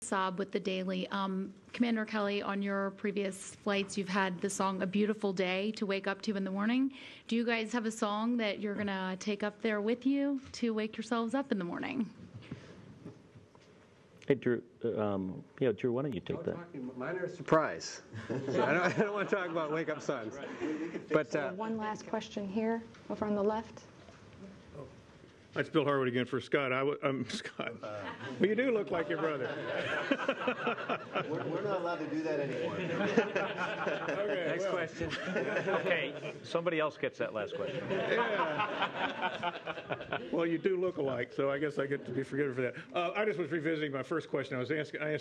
sob with the daily. Commander Kelly, on your previous flights, you've had the song "A Beautiful Day" to wake up to in the morning. Do you guys have a song that you're going to take up there with you to wake yourselves up in the morning? Hey, Drew, Drew, why don't you take that? Mine are a surprise. So I don't want to talk about Wake Up Sun. But one last question here, over on the left. That's Bill Harwood again for Scott. I'm Scott. Well, you do look like your brother. We're not allowed to do that anymore. okay, next question. Okay, somebody else gets that last question. Yeah. Well, you do look alike, so I guess I get to be forgiven for that. I just was revisiting my first question. I asked